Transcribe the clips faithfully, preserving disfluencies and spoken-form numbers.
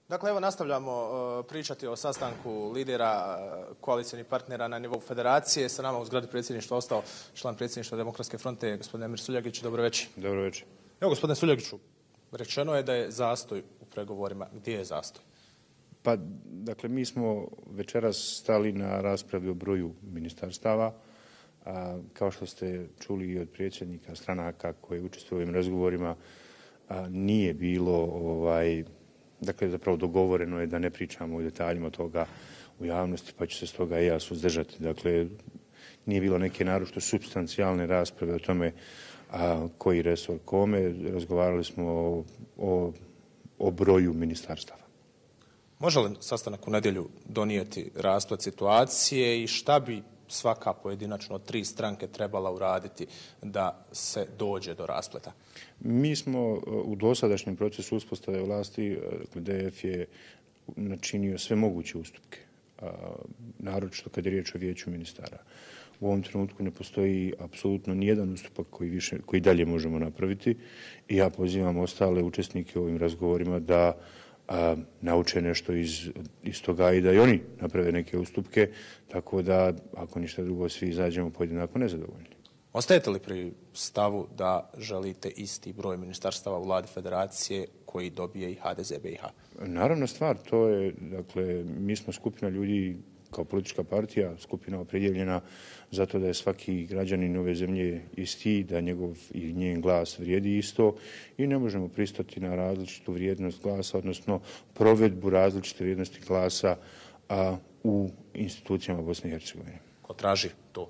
Dakle, evo nastavljamo uh, pričati o sastanku lidera uh, koalicijnih partnera na nivou federacije. Sa nama u zgradi predsjedništva ostao član predsjedništva Demokratske fronte, gospodin Emir Suljagić. Dobro večer. Dobro večer. Evo, gospodine Suljagiću, rečeno je da je zastoj u pregovorima. Gdje je zastoj? Pa, dakle, mi smo večeras stali na raspravi o broju ministarstava. A, kao što ste čuli i od predsjednika stranaka koji učestvuju u ovim razgovorima, a, nije bilo ovaj, dakle, zapravo dogovoreno je da ne pričamo o detaljima toga u javnosti, pa ću se s toga i ja suzdržati. Dakle, nije bilo neke naročito supstancijalne rasprave o tome a, koji resor kome. Razgovarali smo o, o, o broju ministarstava. Može li sastanak u nedjelju donijeti rasplet situacije i šta bi svaka pojedinačno od tri stranke trebala uraditi da se dođe do raspleta? Mi smo u dosadašnjem procesu uspostave vlasti, D F je načinio sve moguće ustupke, naročito kad je riječ o vijeću ministara. U ovom trenutku ne postoji apsolutno nijedan ustupak koji, više, koji dalje možemo napraviti i ja pozivam ostale učesnike u ovim razgovorima da a, nauče nešto iz, iz toga i da i oni naprave neke ustupke, tako da, ako ništa drugo, svi izađemo podjednako nezadovoljni. Ostajete li pri stavu da želite isti broj ministarstava u vladi federacije koji dobije i H D Z B i H? Naravno stvar, to je, dakle, mi smo skupina ljudi kao politička partija, skupina opredjeljena zato da je svaki građanin ove zemlje isti, da njegov i njen glas vrijedi isto i ne možemo pristati na različitu vrijednost glasa, odnosno provedbu različite vrijednosti glasa a, u institucijama Bosne i Hercegovine. Ko traži to?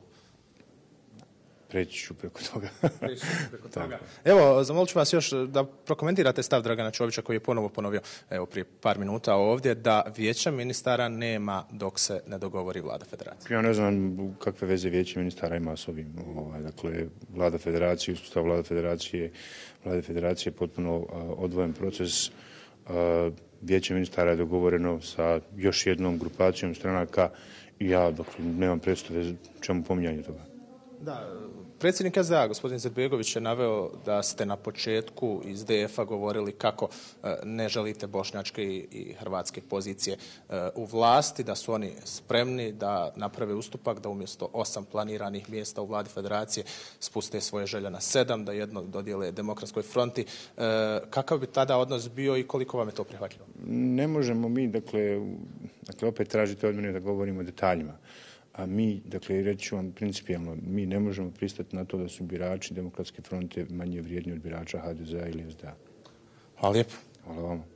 Preći ću preko toga. Preći ću preko toga. Evo, zamolit ću vas još da prokomentirate stav Dragana Čovića koji je ponovo ponovio, evo prije par minuta ovdje, da vijeća ministara nema dok se ne dogovori vlada federacije. Ja ne znam kakve veze vijeće ministara ima s ovim. Dakle, vlada federacije, uspostav vlada federacije, vlada federacije je potpuno odvojen proces. Vijeće ministara je dogovoreno sa još jednom grupacijom stranaka i ja dakle, nemam predstave čemu pominjanje toga. Da, predsjednik S D A, gospodin Izetbegović, je naveo da ste na početku iz D F-a govorili kako ne želite bošnjačke i hrvatske pozicije u vlasti, da su oni spremni da naprave ustupak, da umjesto osam planiranih mjesta u vladi federacije spuste svoje želje na sedam, da jedno dodijele Demokratskoj fronti. Kakav bi tada odnos bio i koliko vam je to prihvatljivo? Ne možemo mi, dakle, dakle opet tražite od mene da govorimo o detaljima. A mi, dakle, reći ću vam principijalno, mi ne možemo pristati na to da su birači Demokratske fronte manje vrijedni od birača H D Z-a ili S D A. Hvala lijepo. Hvala vama.